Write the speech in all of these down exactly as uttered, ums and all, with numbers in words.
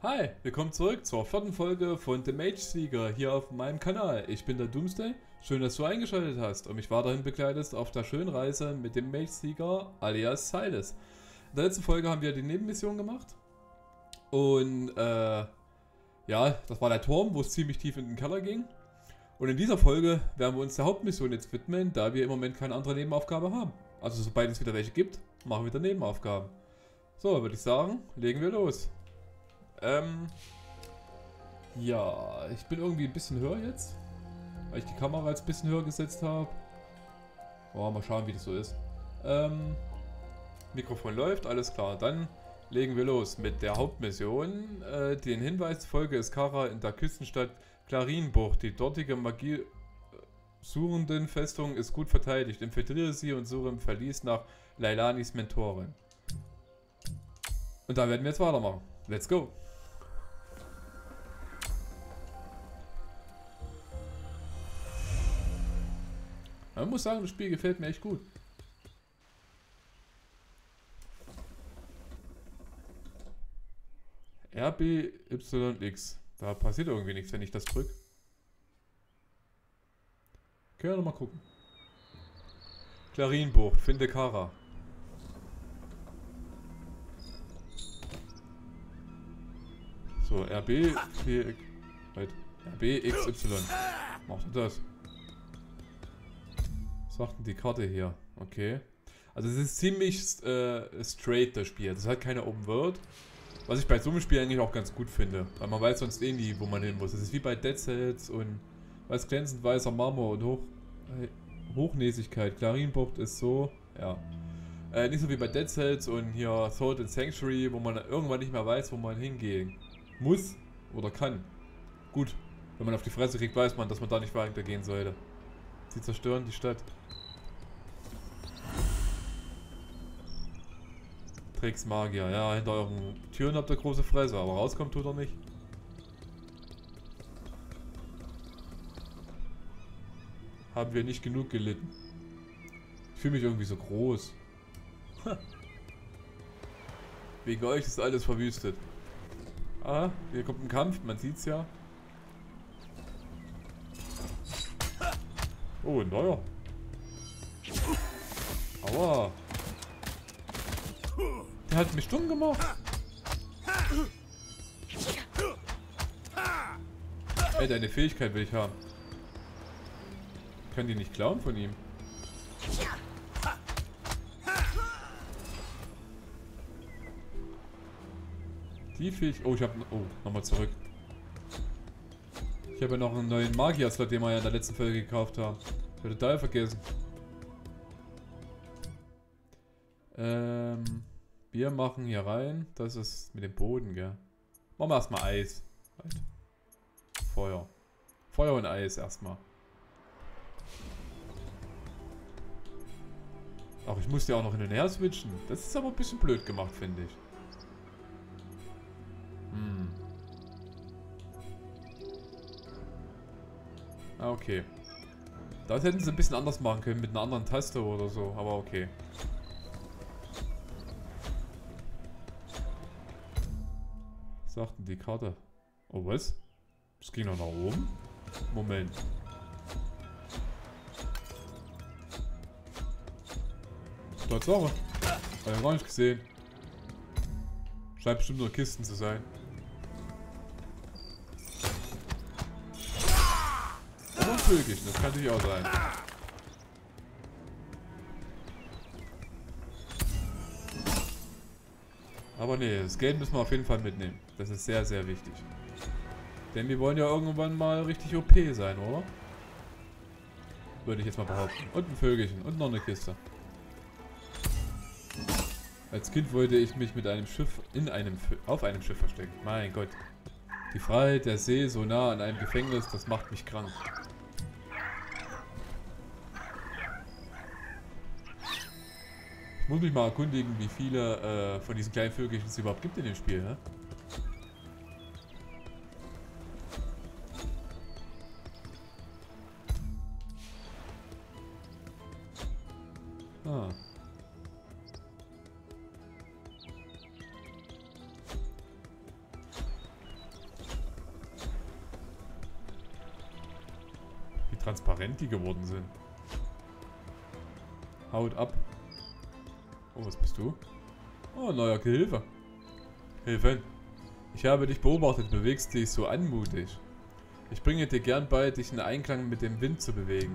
Hi, willkommen zurück zur vierten Folge von The Mage Sieger hier auf meinem Kanal. Ich bin der Doomsday, schön, dass du eingeschaltet hast und mich weiterhin begleitest auf der schönen Reise mit dem Mage Sieger alias Silas. In der letzten Folge haben wir die Nebenmission gemacht und äh, ja, das war der Turm, wo es ziemlich tief in den Keller ging. Und in dieser Folge werden wir uns der Hauptmission jetzt widmen, da wir im Moment keine andere Nebenaufgabe haben. Also sobald es wieder welche gibt, machen wir wieder Nebenaufgaben. So, würde ich sagen, legen wir los. Ähm, ja, ich bin irgendwie ein bisschen höher jetzt, weil ich die Kamera jetzt ein bisschen höher gesetzt habe. Oh, mal schauen, wie das so ist. Ähm, Mikrofon läuft, alles klar. Dann legen wir los mit der Hauptmission. Äh, den Hinweis: Folge Iskara in der Küstenstadt Clarinbucht. Die dortige Magie suchenden Festung ist gut verteidigt. Infiltriere sie und suche im Verlies nach Leilanis Mentorin. Und da werden wir jetzt weitermachen. Let's go! Man muss sagen, das Spiel gefällt mir echt gut. R B Y X. Da passiert irgendwie nichts, wenn ich das drücke. Können wir nochmal gucken. Clarinbucht, finde Kara. So, R B vier, R B X Y. Macht das? Was macht denn die Karte hier? Okay. Also es ist ziemlich äh, straight, das Spiel. Das hat keine Open World. Was ich bei so einem Spiel eigentlich auch ganz gut finde. Weil man weiß sonst eh nie, wo man hin muss. Das ist wie bei Dead Cells und weiß glänzend weißer Marmor und Hoch, äh, Hochnäsigkeit. Clarinbucht ist so, ja. Äh, nicht so wie bei Dead Cells und hier Sword and Sanctuary, wo man irgendwann nicht mehr weiß, wo man hingehen muss oder kann. Gut, wenn man auf die Fresse kriegt, weiß man, dass man da nicht weitergehen sollte. Sie zerstören die Stadt. Tricks Magier. Ja, hinter euren Türen habt ihr große Fresse, aber rauskommt tut er nicht. Haben wir nicht genug gelitten. Ich fühle mich irgendwie so groß. Wegen euch ist alles verwüstet. Ah, hier kommt ein Kampf, man sieht's ja. Oh, ein neuer. Aua. Der hat mich stumm gemacht. Ey, deine Fähigkeit will ich haben. Ich kann die nicht klauen von ihm. Die Fähigkeit... Oh, ich hab... Oh, nochmal zurück. Ich habe ja noch einen neuen Magier-Slot, den wir ja in der letzten Folge gekauft haben. Ich habe total vergessen. Ähm... Wir machen hier rein. Das ist mit dem Boden, gell? Machen wir erstmal Eis. Halt. Feuer. Feuer und Eis erstmal. Ach, ich muss ja auch noch hin und her switchen. Das ist aber ein bisschen blöd gemacht, finde ich. Hm. Ah, okay. Das hätten sie ein bisschen anders machen können, mit einer anderen Taste oder so, aber okay. Was sagt denn die Karte? Oh, was? Es ging noch nach oben? Moment. Tatsache. Hab ich gar nicht gesehen. Scheint bestimmt nur Kisten zu sein. Oder ein Vögelchen, das kann natürlich auch sein. Aber nee, das Geld müssen wir auf jeden Fall mitnehmen. Das ist sehr, sehr wichtig. Denn wir wollen ja irgendwann mal richtig O P sein, oder? Würde ich jetzt mal behaupten. Und ein Vögelchen und noch eine Kiste. Als Kind wollte ich mich mit einem Schiff in einem auf einem Schiff verstecken. Mein Gott. Die Freiheit der See so nah an einem Gefängnis, das macht mich krank. Ich muss mich mal erkundigen, wie viele äh, von diesen kleinen Vögelchen es überhaupt gibt in dem Spiel, ne? Ah. transparent die geworden sind. Haut ab. Oh, was bist du? Oh, neuer Gehilfe. Hilfe. Ich habe dich beobachtet, bewegst dich so anmutig. Ich bringe dir gern bei, dich in Einklang mit dem Wind zu bewegen.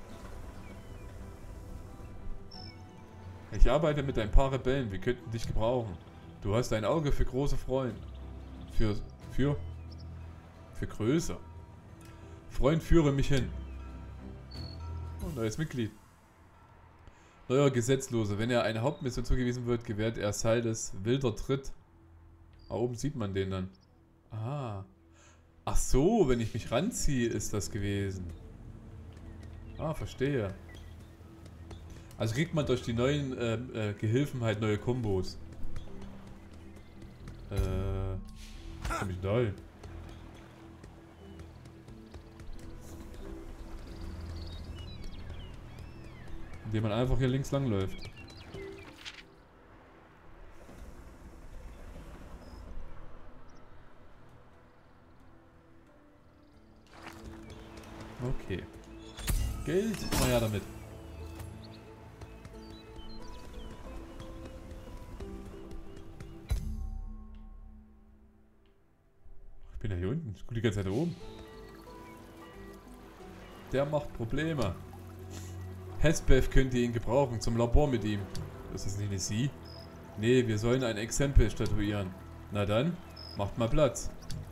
Ich arbeite mit ein paar Rebellen, wir könnten dich gebrauchen. Du hast ein Auge für große Freunde. Für, für, für Größe. Freund, führe mich hin. Oh, neues Mitglied. Neuer Gesetzloser. Wenn er eine Hauptmission zugewiesen wird, gewährt er Silas wilder Tritt. Da oben sieht man den dann. Ah. Ach so, wenn ich mich ranziehe, ist das gewesen. Ah, verstehe. Also kriegt man durch die neuen äh, äh, Gehilfen halt neue Kombos. Äh. Ziemlich doll. Indem man einfach hier links lang läuft. Okay. Geld, mal ja damit. Ich bin ja hier unten. Ich gucke die ganze Zeit da oben. Der macht Probleme. Hesbeth könnte ihn gebrauchen, zum Labor mit ihm. Ist das nicht eine Sie? Nee, wir sollen ein Exempel statuieren. Na dann, macht mal Platz.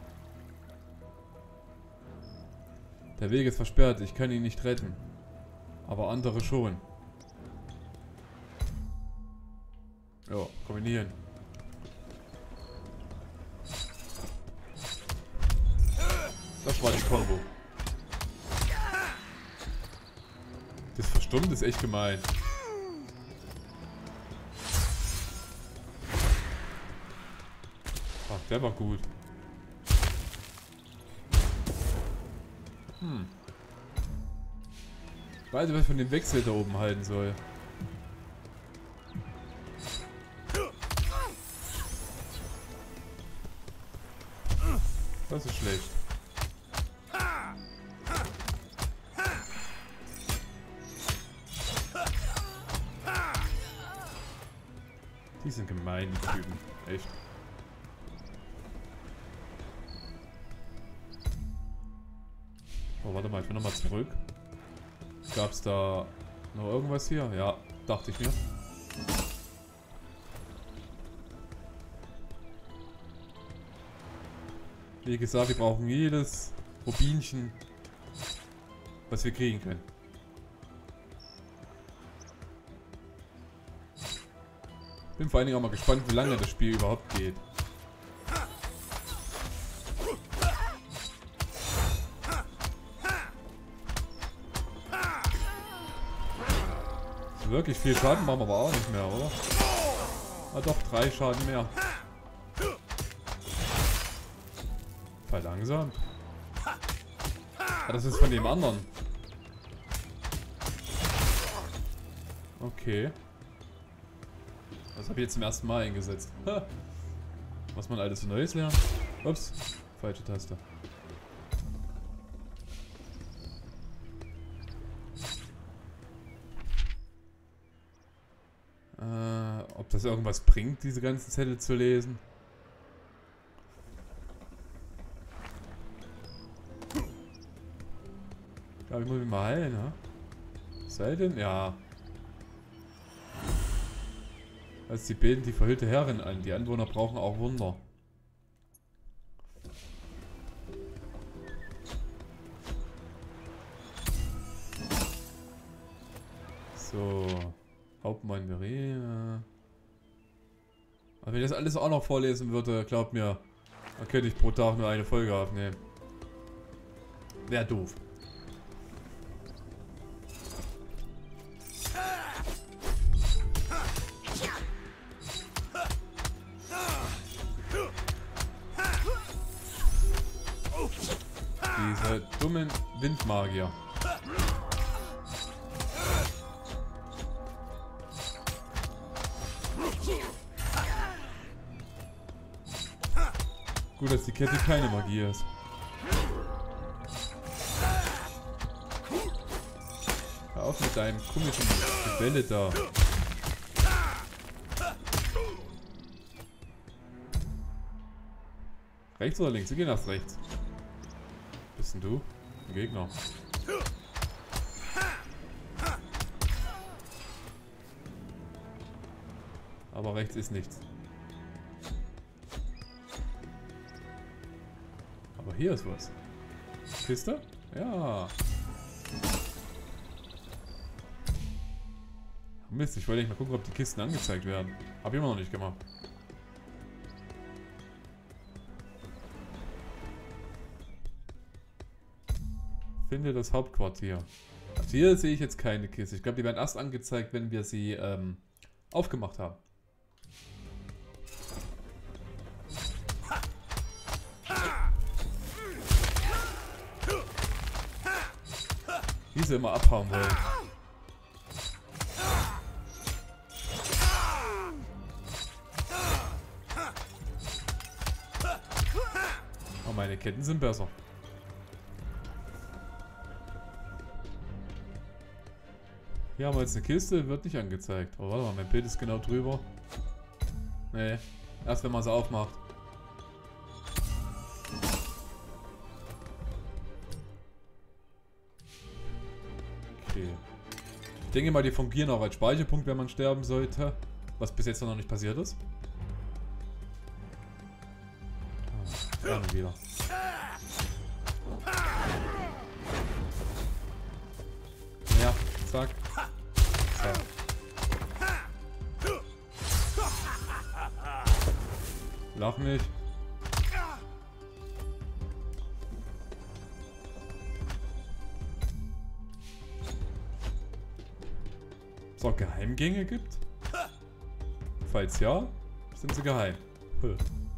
Der Weg ist versperrt, ich kann ihn nicht retten. Aber andere schon. Ja, kombinieren. Das war die Kombo. Das verstummt ist echt gemein. Ach, der war gut. Hm. Ich weiß nicht, was ich von dem Wechsel da oben halten soll. Das ist schlecht. Die sind gemein, die Typen. Echt. Oh, warte mal, ich will nochmal zurück. Gab's da noch irgendwas hier? Ja, dachte ich mir. Wie gesagt, wir brauchen jedes Rubinchen, was wir kriegen können. Bin vor allen Dingen auch mal gespannt, wie lange das Spiel überhaupt geht. So wirklich viel Schaden machen wir aber auch nicht mehr, oder? Ah doch, drei Schaden mehr. Verlangsamt. Ah, das ist von dem anderen. Okay. Das habe ich jetzt zum ersten Mal eingesetzt. Ha. Was man alles so Neues lernt. Ups, falsche Taste. Äh, ob das irgendwas bringt, diese ganzen Zettel zu lesen? Ich glaube, ich muss mich mal heilen, ne? Sei denn? Ja. Also sie beten die verhüllte Herrin an. Die Anwohner brauchen auch Wunder. So. Hauptmann Verena. Aber wenn ich das alles auch noch vorlesen würde, glaubt mir, dann könnte ich pro Tag nur eine Folge aufnehmen. Wäre doof. Diese dummen Windmagier. Gut, dass die Kette keine Magie ist. auf mit deinem komischen Gebälle da. Rechts oder links? Wir gehen erst rechts. Bist denn du? Ein Gegner. Aber rechts ist nichts. Aber hier ist was. Kiste? Ja. Mist, ich wollte nicht mal gucken, ob die Kisten angezeigt werden. Hab ich immer noch nicht gemacht. Finde das Hauptquartier. Also hier sehe ich jetzt keine Kiste. Ich glaube, die werden erst angezeigt, wenn wir sie ähm, aufgemacht haben. Wie sie immer abhauen wollen. Oh, meine Ketten sind besser. Hier haben wir jetzt eine Kiste, wird nicht angezeigt. Oh, warte mal, mein Bild ist genau drüber. Nee, erst wenn man sie aufmacht. Okay. Ich denke mal, die fungieren auch als Speicherpunkt, wenn man sterben sollte. Was bis jetzt noch nicht passiert ist. Ah, gerne wieder. Ja, zack. Zack. Lach nicht. Ob es auch Geheimgänge gibt? Falls ja, sind sie geheim. Höh.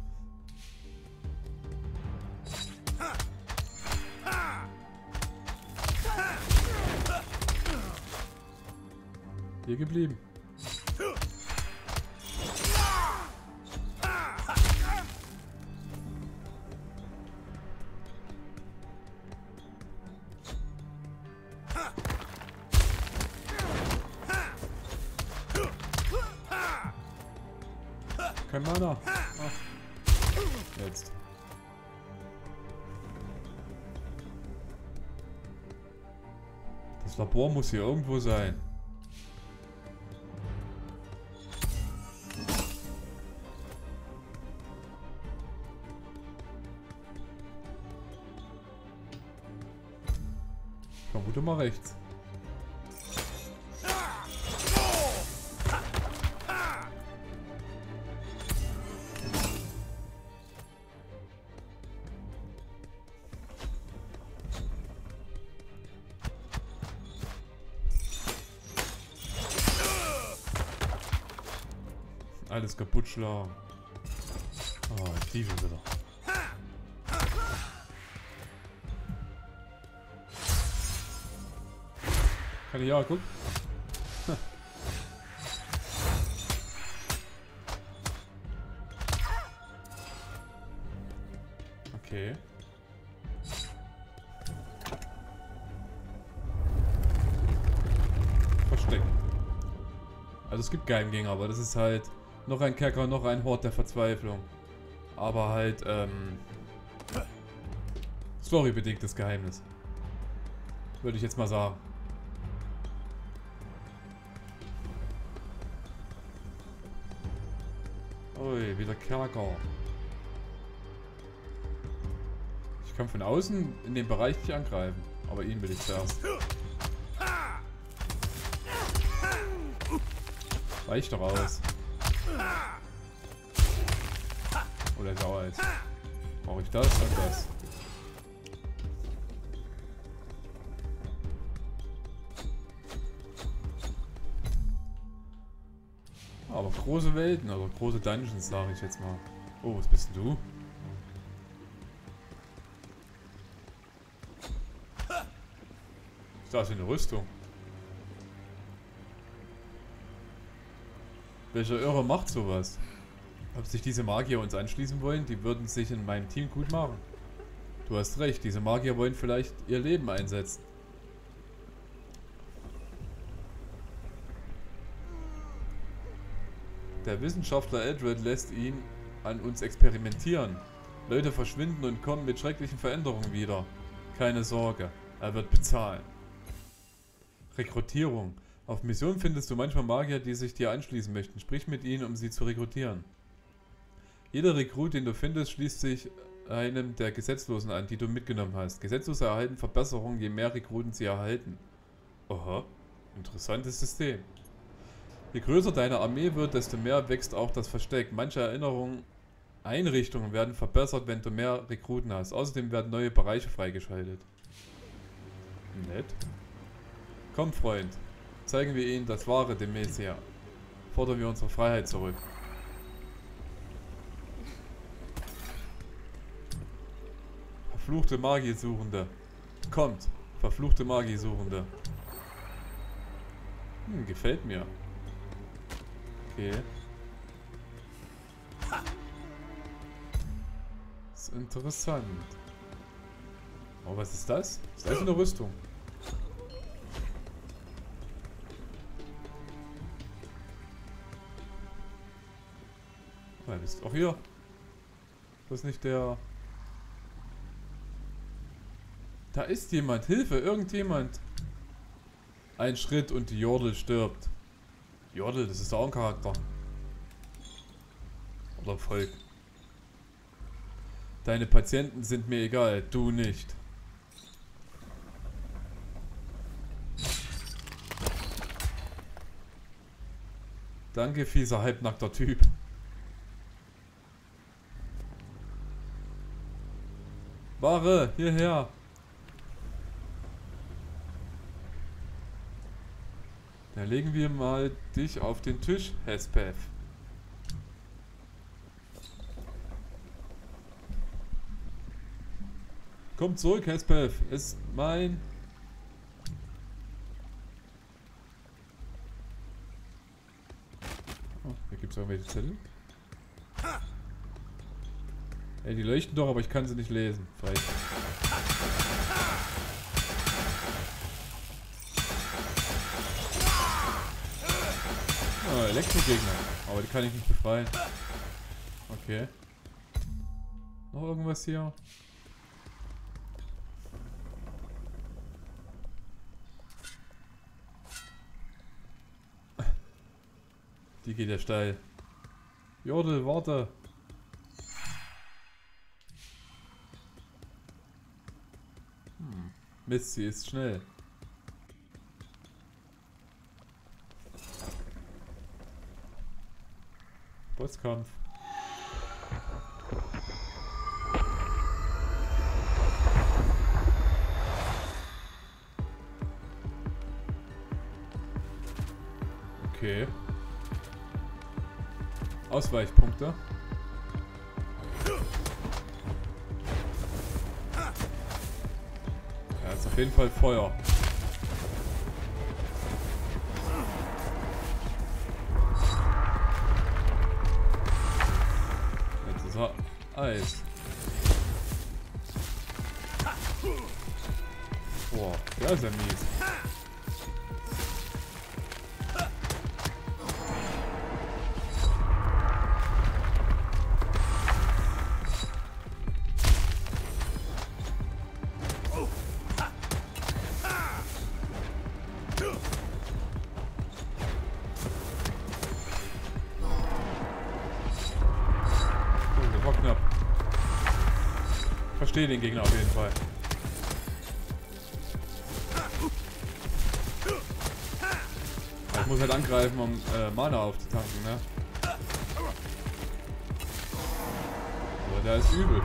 Hier geblieben. Kein Mana. Ach. Jetzt. Das Labor muss hier irgendwo sein. Ich vermute mal rechts. Alles kaputt schlagen. Oh, Tiefe wieder. Kann ich ja gucken? Okay. Versteck. Also es gibt Geheimgänger, aber das ist halt noch ein Kerker, noch ein Hort der Verzweiflung. Aber halt, ähm... storybedingtes Geheimnis. Würde ich jetzt mal sagen. Ui, wieder Kerker. Ich kann von außen in den Bereich nicht angreifen. Aber ihn will ich zuerst. Weich doch aus. Oder ist auch alt. Brauche ich das und das? Aber große Welten, oder große Dungeons, sage ich jetzt mal. Oh, was bist denn du? Ist das für eine Rüstung? Welcher Irre macht sowas? Ob sich diese Magier uns anschließen wollen, die würden sich in meinem Team gut machen. Du hast recht, diese Magier wollen vielleicht ihr Leben einsetzen. Der Wissenschaftler Edred lässt ihn an uns experimentieren. Leute verschwinden und kommen mit schrecklichen Veränderungen wieder. Keine Sorge, er wird bezahlen. Rekrutierung. Auf Mission findest du manchmal Magier, die sich dir anschließen möchten. Sprich mit ihnen, um sie zu rekrutieren. Jeder Rekrut, den du findest, schließt sich einem der Gesetzlosen an, die du mitgenommen hast. Gesetzlose erhalten Verbesserungen, je mehr Rekruten sie erhalten. Aha, interessantes System. Je größer deine Armee wird, desto mehr wächst auch das Versteck. Manche Erinnerungen, Einrichtungen werden verbessert, wenn du mehr Rekruten hast. Außerdem werden neue Bereiche freigeschaltet. Nett. Komm, Freund. Zeigen wir ihnen das wahre Demesia. Fordern wir unsere Freiheit zurück. Verfluchte Magiesuchende. Kommt, verfluchte Magiesuchende. Hm, gefällt mir. Okay. Das ist interessant. Oh, was ist das? Ist das eine Rüstung? Oh, du bist auch hier. Das ist nicht der... Da ist jemand. Hilfe, irgendjemand. Ein Schritt und die Jordel stirbt. Jordel, das ist auch ein Charakter. Oder Volk. Deine Patienten sind mir egal, du nicht. Danke, fieser, halbnackter Typ. Ware, hierher. Dann legen wir mal dich auf den Tisch, Hespeth. Komm zurück, Hespeth. Ist mein... Oh, hier gibt es irgendwelche Zettel. Ey, die leuchten doch, aber ich kann sie nicht lesen. Vielleicht. Oh, Elektrogegner. Aber die kann ich nicht befreien. Okay. Noch irgendwas hier? Die geht ja steil. Jordel, warte. Hm. Mist, sie ist schnell. Bosskampf. Okay. Ausweichpunkte. Ja, ist auf jeden Fall Feuer. Jetzt ist er Eis. Boah, der ist ja mies. Ich verstehe den Gegner auf jeden Fall. Ich muss halt angreifen, um äh, Mana aufzutanken, ne? Aber der ist übel.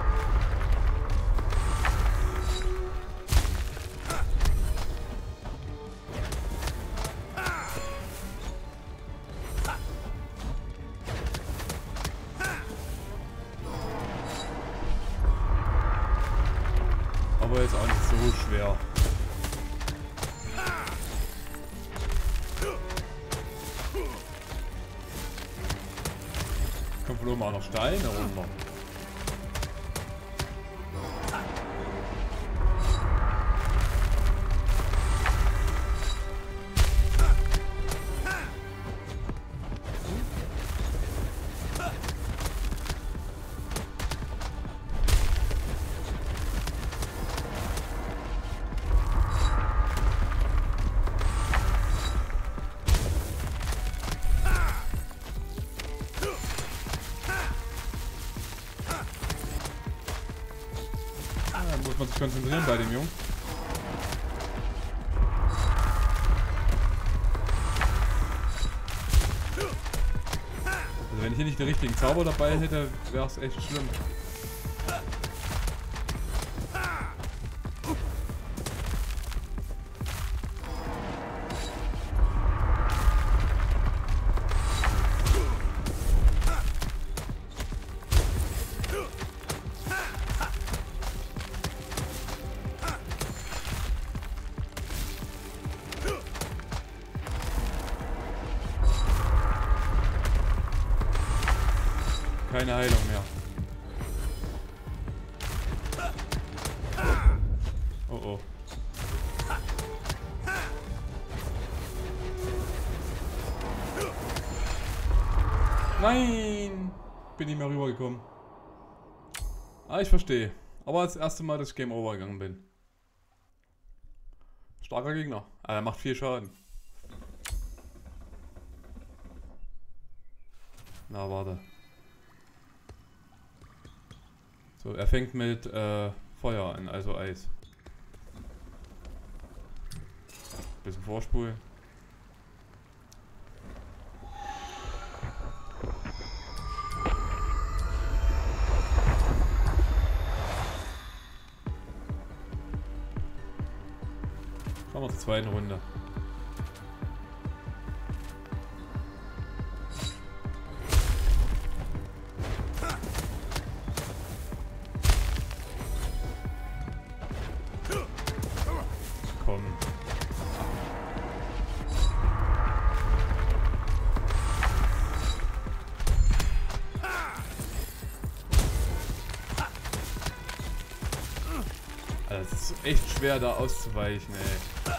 Aber jetzt auch nicht so schwer. Kommt von oben auch noch Steine runter. man sich konzentrieren bei dem Jungen. Also wenn ich hier nicht den richtigen Zauber dabei hätte, wäre es echt schlimm. Keine Heilung mehr. Oh oh. Nein! Bin nicht mehr rübergekommen. Ah, ich verstehe. Aber das erste Mal, dass ich Game Over gegangen bin. Starker Gegner. Ah, er macht viel Schaden. Na, warte. So, er fängt mit äh, Feuer an, also Eis. Bisschen vorspulen. Schauen wir zur zweiten Runde. Komm. Also es ist echt schwer da auszuweichen, ey.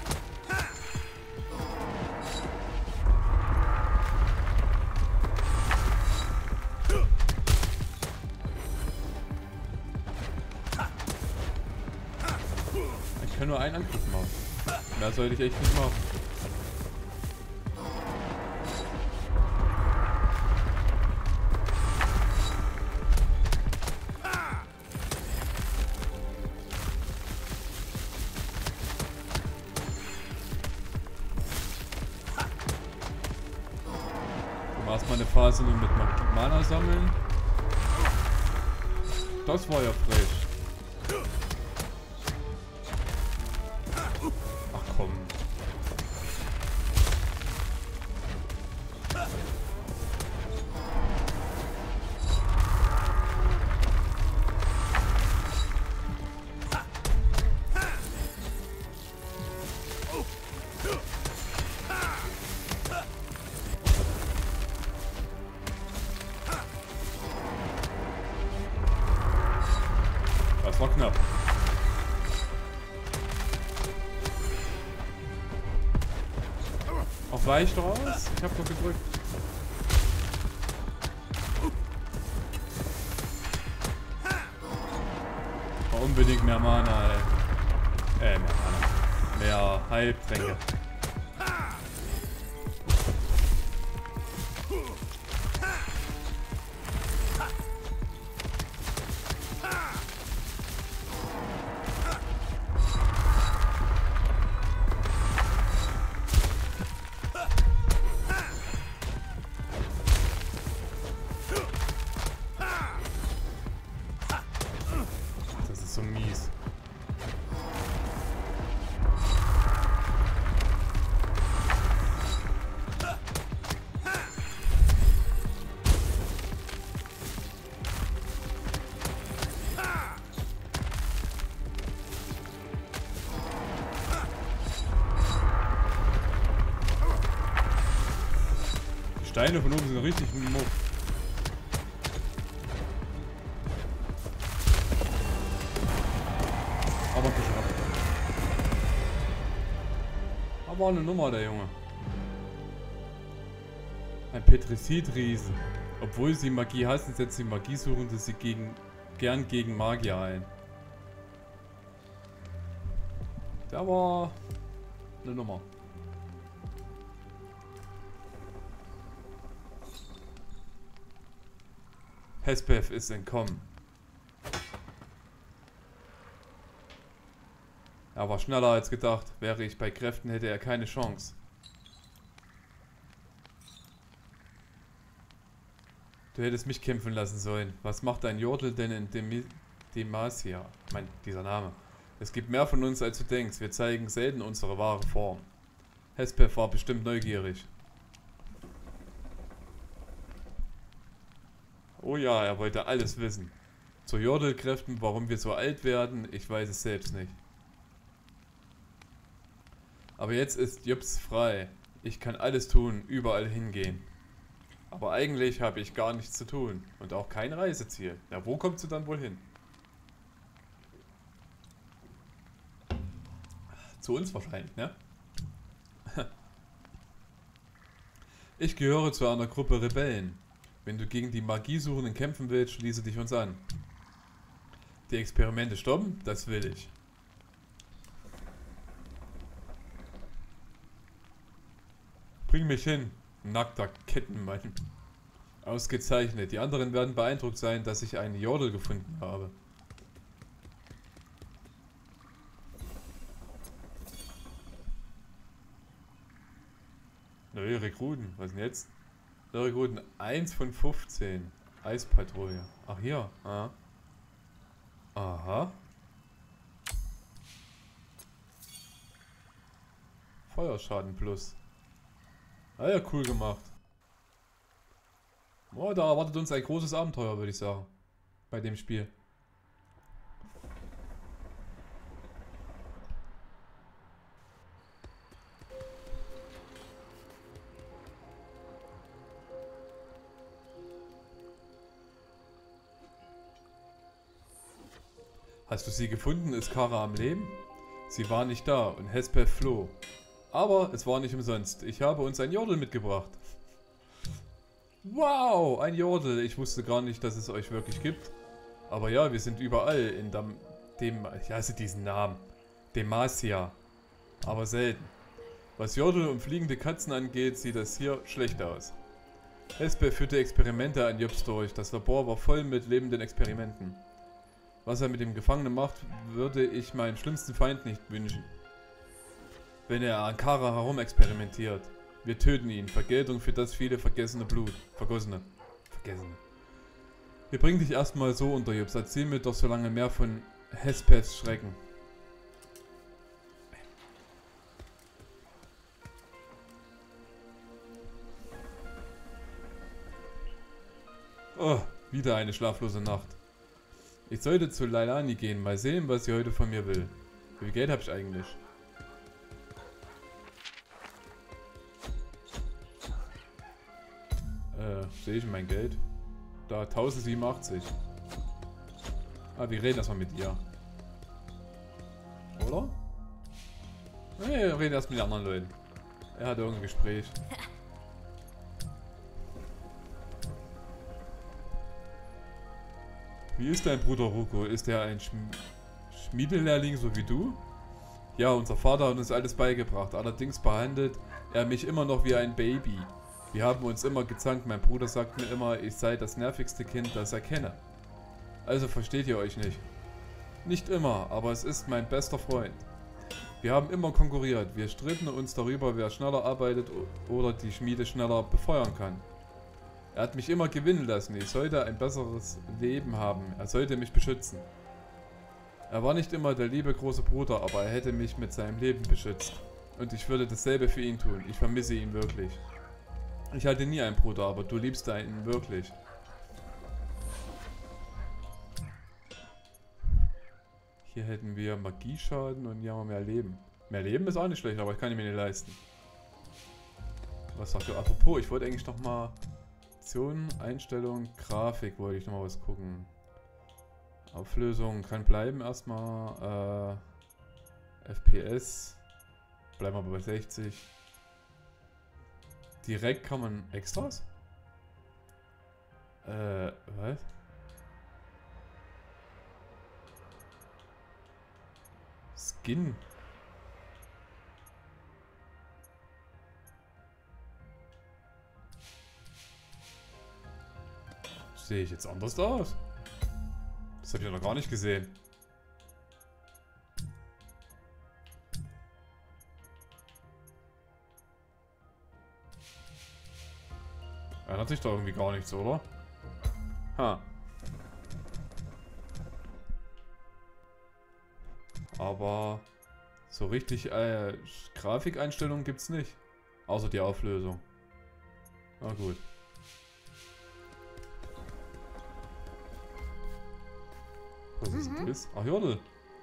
Ich kann nur einen Angriff machen. Mehr sollte ich echt nicht machen. Erstmal eine Phase nur mit Mana sammeln. Das war ja frech. Ach komm. Das war knapp. Auf leicht raus? Ich hab doch gedrückt. Oh, unbedingt mehr Mana, ey. Äh, mehr Mana. Mehr Heiltränke. So mies. Die Steine von oben sind richtig muff. Aber geschafft. Aber eine Nummer, der Junge. Ein Petrisid-Riesen. Obwohl sie Magie hassen, setzt sie Magie suchen, sie gegen, gern gegen Magier ein. Der war eine Nummer. Hespeth ist entkommen. Er war schneller als gedacht. Wäre ich bei Kräften, hätte er keine Chance. Du hättest mich kämpfen lassen sollen. Was macht ein Jordel denn in Dem Demacia? Ich meine, dieser Name. Es gibt mehr von uns, als du denkst. Wir zeigen selten unsere wahre Form. Hespef war bestimmt neugierig. Oh ja, er wollte alles wissen. Zu Jordelkräften, warum wir so alt werden, ich weiß es selbst nicht. Aber jetzt ist Jups frei. Ich kann alles tun, überall hingehen. Aber eigentlich habe ich gar nichts zu tun und auch kein Reiseziel. Na, wo kommst du dann wohl hin? Zu uns wahrscheinlich, ne? Ich gehöre zu einer Gruppe Rebellen. Wenn du gegen die Magiesuchenden kämpfen willst, schließe dich uns an. Die Experimente stoppen? Das will ich. Bring mich hin. Nackter Kettenmann. Ausgezeichnet. Die anderen werden beeindruckt sein, dass ich einen Jordel gefunden habe. Neue Rekruten. Was denn jetzt? Neue Rekruten eins von fünfzehn. Eispatrouille. Ach hier. Ah. Aha. Feuerschaden plus. Ah ja, cool gemacht. Oh, da erwartet uns ein großes Abenteuer, würde ich sagen. Bei dem Spiel. Hast du sie gefunden? Ist Kara am Leben? Sie war nicht da und Hespef floh. Aber es war nicht umsonst. Ich habe uns ein Jordel mitgebracht. Wow, ein Jordel. Ich wusste gar nicht, dass es euch wirklich gibt. Aber ja, wir sind überall in dem... dem ich hasse diesen Namen. Demacia. Aber selten. Was Jordel und fliegende Katzen angeht, sieht das hier schlecht aus. Hespef führte Experimente an Jups durch. Das Labor war voll mit lebenden Experimenten. Was er mit dem Gefangenen macht, würde ich meinem schlimmsten Feind nicht wünschen. Wenn er an Kara herumexperimentiert. Wir töten ihn. Vergeltung für das viele vergessene Blut. Vergossene. Vergessene. Wir bringen dich erstmal so unter, Jups. Erzähl mir doch so lange mehr von Hespefs Schrecken. Oh, wieder eine schlaflose Nacht. Ich sollte zu Leilani gehen, mal sehen, was sie heute von mir will. Wie viel Geld habe ich eigentlich? Äh, sehe ich mein Geld? Da, tausendsiebenundachtzig. Ah, wir reden erstmal mit ihr. Oder? Ne, wir reden erst mit den anderen Leuten. Er hat irgendein Gespräch. Wie ist dein Bruder Ruko? Ist er ein Schm Schmiedelehrling so wie du? Ja, unser Vater hat uns alles beigebracht. Allerdings behandelt er mich immer noch wie ein Baby. Wir haben uns immer gezankt. Mein Bruder sagt mir immer, ich sei das nervigste Kind, das er kenne. Also versteht ihr euch nicht. Nicht immer, aber es ist mein bester Freund. Wir haben immer konkurriert. Wir stritten uns darüber, wer schneller arbeitet oder die Schmiede schneller befeuern kann. Er hat mich immer gewinnen lassen. Ich sollte ein besseres Leben haben. Er sollte mich beschützen. Er war nicht immer der liebe große Bruder, aber er hätte mich mit seinem Leben beschützt. Und ich würde dasselbe für ihn tun. Ich vermisse ihn wirklich. Ich hatte nie einen Bruder, aber du liebst ihn wirklich. Hier hätten wir Magieschaden und hier haben wir mehr Leben. Mehr Leben ist auch nicht schlecht, aber ich kann ihn mir nicht leisten. Was sagst du? Apropos, ich wollte eigentlich noch mal... Einstellung, Grafik wollte ich noch mal was gucken. Auflösung kann bleiben erstmal. Äh, F P S. Bleiben wir bei sechzig. Direkt kann man Extras? Äh, was? Skin. Sehe ich jetzt anders aus? Das habe ich ja noch gar nicht gesehen. ändert sich da irgendwie gar nichts, oder? Ha. Aber so richtig äh, Grafikeinstellungen gibt es nicht. Außer die Auflösung. Na gut. Was ist denn das? Ach, Jodel.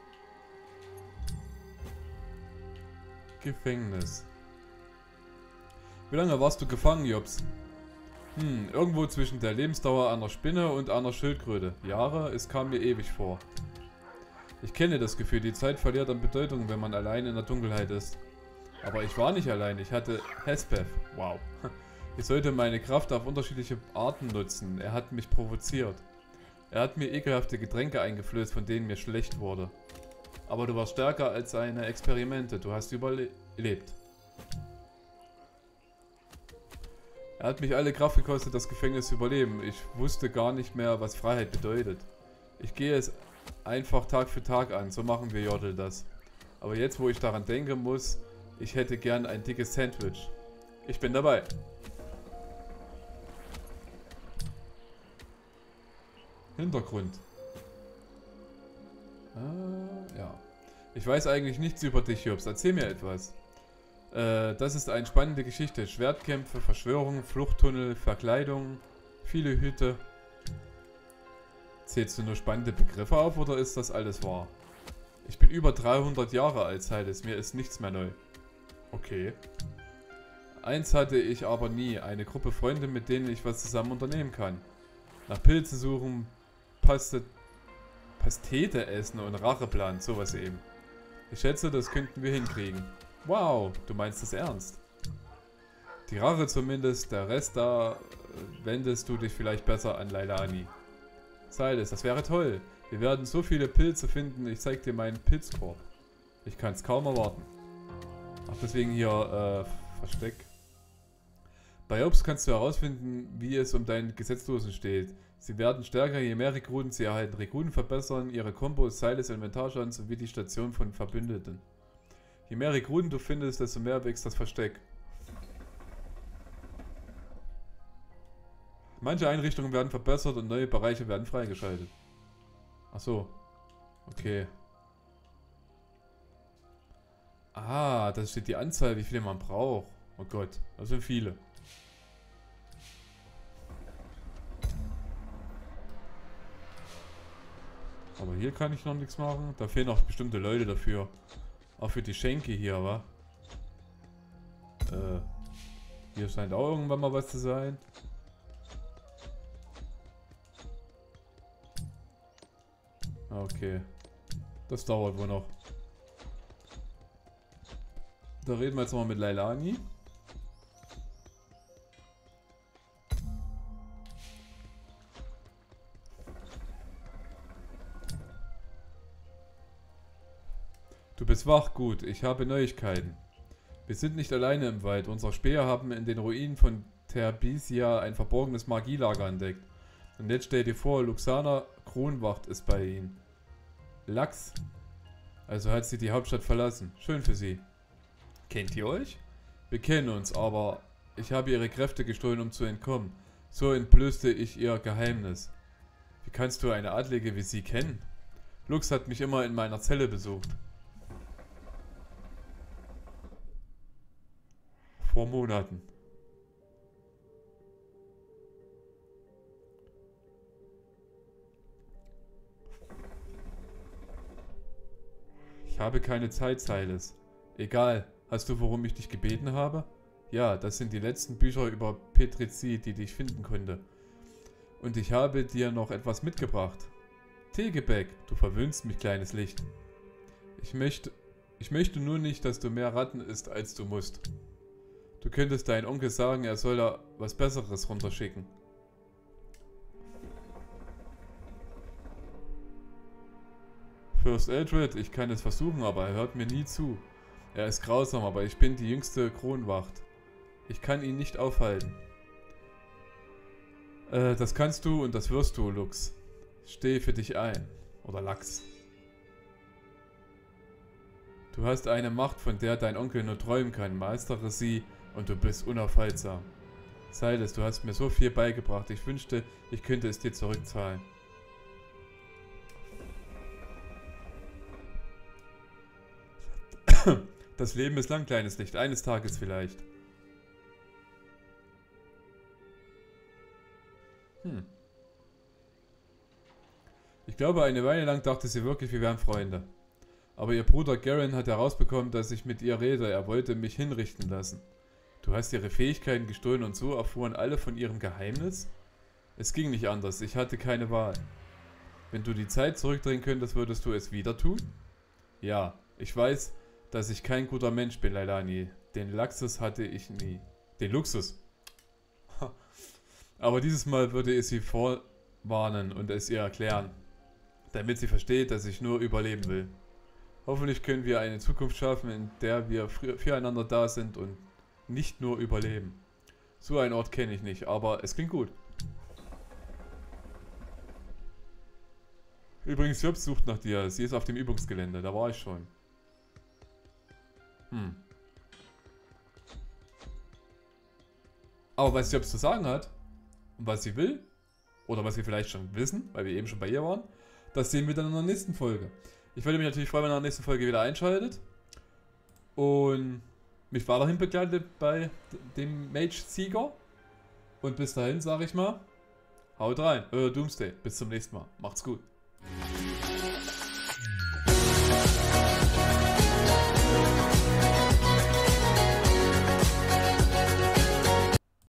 Gefängnis. Wie lange warst du gefangen, Jobs? Hm, irgendwo zwischen der Lebensdauer einer Spinne und einer Schildkröte. Jahre, es kam mir ewig vor. Ich kenne das Gefühl, die Zeit verliert an Bedeutung, wenn man allein in der Dunkelheit ist. Aber ich war nicht allein, ich hatte Hespeth. Wow. Ich sollte meine Kraft auf unterschiedliche Arten nutzen. Er hat mich provoziert. Er hat mir ekelhafte Getränke eingeflößt, von denen mir schlecht wurde. Aber du warst stärker als seine Experimente. Du hast überlebt. Er hat mich alle Kraft gekostet, das Gefängnis zu überleben. Ich wusste gar nicht mehr, was Freiheit bedeutet. Ich gehe es einfach Tag für Tag an. So machen wir Jodel das. Aber jetzt, wo ich daran denke, muss, ich hätte gern ein dickes Sandwich. Ich bin dabei. Hintergrund. Ah, ja. Ich weiß eigentlich nichts über dich, Jobs. Erzähl mir etwas. Äh, das ist eine spannende Geschichte. Schwertkämpfe, Verschwörungen, Fluchttunnel, Verkleidung, viele Hüte. Zählst du nur spannende Begriffe auf oder ist das alles wahr? Ich bin über dreihundert Jahre alt, Silas. Mir ist nichts mehr neu. Okay. Eins hatte ich aber nie. Eine Gruppe Freunde, mit denen ich was zusammen unternehmen kann. Nach Pilzen suchen, Paste, Pastete essen und Rache planen. Sowas eben. Ich schätze, das könnten wir hinkriegen. Wow, du meinst es ernst. Die Rache zumindest, der Rest da wendest du dich vielleicht besser an Leilani. Silas, das wäre toll. Wir werden so viele Pilze finden, ich zeig dir meinen Pilzkorb. Ich kann es kaum erwarten. Ach, deswegen hier, äh, Versteck. Bei Jobs kannst du herausfinden, wie es um deinen Gesetzlosen steht. Sie werden stärker, je mehr Rekruten sie erhalten. Rekruten verbessern ihre Kombos, Silas Inventarschaden sowie die Station von Verbündeten. Je mehr Rekruten du findest, desto mehr wächst das Versteck. Manche Einrichtungen werden verbessert und neue Bereiche werden freigeschaltet. Ach so. Okay. Ah, da steht die Anzahl, wie viele man braucht. Oh Gott, das sind viele. Aber hier kann ich noch nichts machen. Da fehlen auch bestimmte Leute dafür. Auch für die Schenke hier, wa? Äh. Hier scheint auch irgendwann mal was zu sein. Okay. Das dauert wohl noch. Da reden wir jetzt mal mit Leilani. Du bist wach, gut. Ich habe Neuigkeiten. Wir sind nicht alleine im Wald. Unsere Späher haben in den Ruinen von Terbisia ein verborgenes Magielager entdeckt. Und jetzt stell dir vor, Luxana Kronwacht ist bei ihnen. Lachs. Also hat sie die Hauptstadt verlassen. Schön für sie. Kennt ihr euch? Wir kennen uns, aber ich habe ihre Kräfte gestohlen, um zu entkommen. So entblößte ich ihr Geheimnis. Wie kannst du eine Adlige wie sie kennen? Lux hat mich immer in meiner Zelle besucht. Vor Monaten. Ich habe keine Zeit, Silas. Egal, hast du, worum ich dich gebeten habe? Ja, das sind die letzten Bücher über Petrizid, die ich finden konnte. Und ich habe dir noch etwas mitgebracht. Tegebäck, du verwöhnst mich, kleines Licht. Ich möchte, ich möchte nur nicht, dass du mehr Ratten isst, als du musst. Du könntest deinem Onkel sagen, er soll da was Besseres runterschicken. Fürst Eldred, ich kann es versuchen, aber er hört mir nie zu. Er ist grausam, aber ich bin die jüngste Kronwacht. Ich kann ihn nicht aufhalten. Äh, das kannst du und das wirst du, Lux. Steh für dich ein. Oder Lachs. Du hast eine Macht, von der dein Onkel nur träumen kann. Meistere sie und du bist unaufhaltsam. Silas, du hast mir so viel beigebracht. Ich wünschte, ich könnte es dir zurückzahlen. Das Leben ist lang, kleines Licht. Eines Tages vielleicht. Hm. Ich glaube, eine Weile lang dachte sie wirklich, wir wären Freunde. Aber ihr Bruder Garen hat herausbekommen, dass ich mit ihr rede. Er wollte mich hinrichten lassen. Du hast ihre Fähigkeiten gestohlen und so erfuhren alle von ihrem Geheimnis? Es ging nicht anders. Ich hatte keine Wahl. Wenn du die Zeit zurückdrehen könntest, würdest du es wieder tun? Ja, ich weiß, dass ich kein guter Mensch bin, Leilani. Den Luxus hatte ich nie. Den Luxus. Aber dieses Mal würde ich sie vorwarnen und es ihr erklären, damit sie versteht, dass ich nur überleben will. Hoffentlich können wir eine Zukunft schaffen, in der wir füreinander da sind und nicht nur überleben. So einen Ort kenne ich nicht, aber es klingt gut. Übrigens, Jobs sucht nach dir. Sie ist auf dem Übungsgelände, da war ich schon. Hm. Aber was Jobs zu sagen hat, und was sie will, oder was wir vielleicht schon wissen, weil wir eben schon bei ihr waren, das sehen wir dann in der nächsten Folge. Ich würde mich natürlich freuen, wenn ihr in der nächsten Folge wieder einschaltet. Und mich weiterhin begleitet bei dem Mage-Sieger. Und bis dahin sage ich mal, haut rein, euer Doomsday. Bis zum nächsten Mal. Macht's gut.